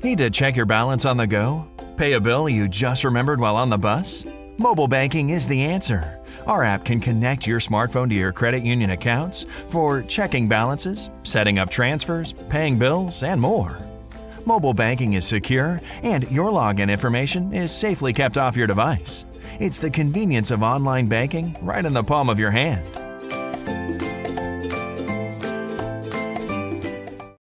Need to check your balance on the go? Pay a bill you just remembered while on the bus? Mobile banking is the answer. Our app can connect your smartphone to your credit union accounts for checking balances, setting up transfers, paying bills, and more. Mobile banking is secure, and your login information is safely kept off your device. It's the convenience of online banking right in the palm of your hand.